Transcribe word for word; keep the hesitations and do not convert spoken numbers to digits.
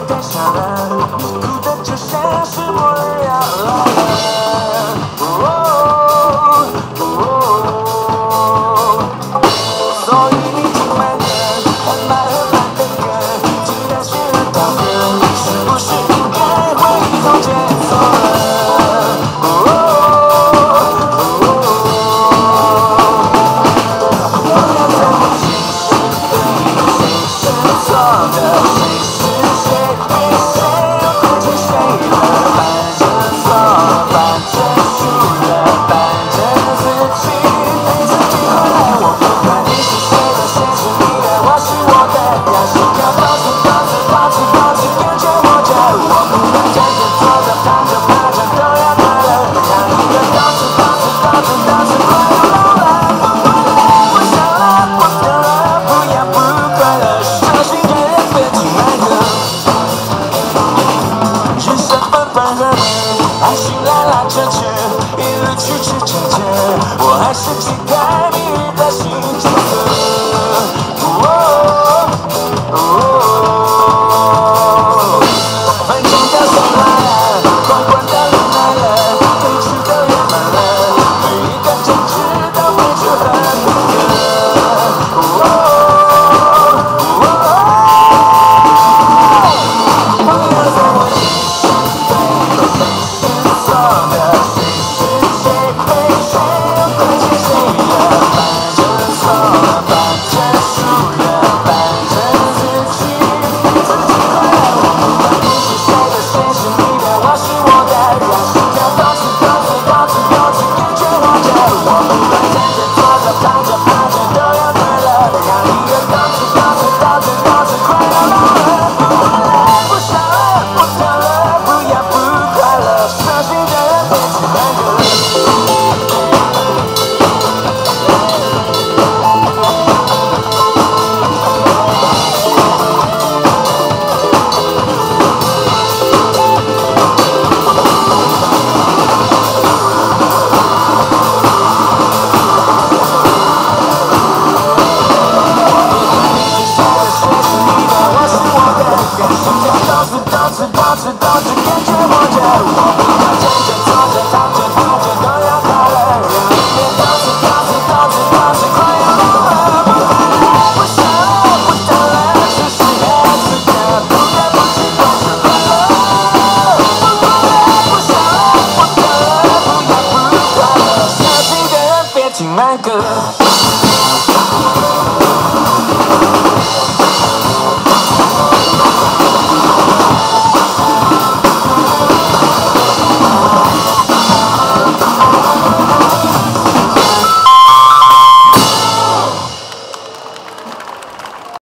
太傻了，你哭的就像是末日要来了。哦哦，所以你听慢歌，很慢很慢的歌，既然学了道歌，是不是应该回忆从前错了？哦哦，不要再问谁是对的，谁是错的，谁是谁被谁又亏欠谁了？反正错了，反正输了，反正自己陪自己回来。我不管你是谁的，谁是你的，我是我的，让心跳到处到处到处到处跟着我走。我不管站着坐着躺着趴着都要快乐，让一个到处到处到处到处快乐老了。不想了，不等了，不要不快乐，伤心的人别听慢歌。人生分分合合，爱情来来去去，一路曲曲折折，我还是期待明日的新角色。哦哦哦，反正要上来了，狂欢的人来了，退出的人满了，每一个争执都变出很多歌。哦哦哦，不要再问谁是对的，谁是错的，谁是谁被谁又亏欠谁了？反正错了，反正输了，反正自己陪自己快乐。我不管你是谁的，谁是你的，我是我的，让心跳到处到处到处到处跟着我走。我不管站着坐着躺着趴着都要快乐，让一个到处到处到处到处快乐老了。不想了，不想了，不要不快乐，伤心的人别听慢歌。到处到处到处跟着我走，我不管站着坐着躺着趴着都要快乐，让一天到处到处到处到处快乐老了。不想了，不等了，只是孩子的，不该不知道是快乐。不想了，不等了，不要不快乐，伤心的人别听慢歌。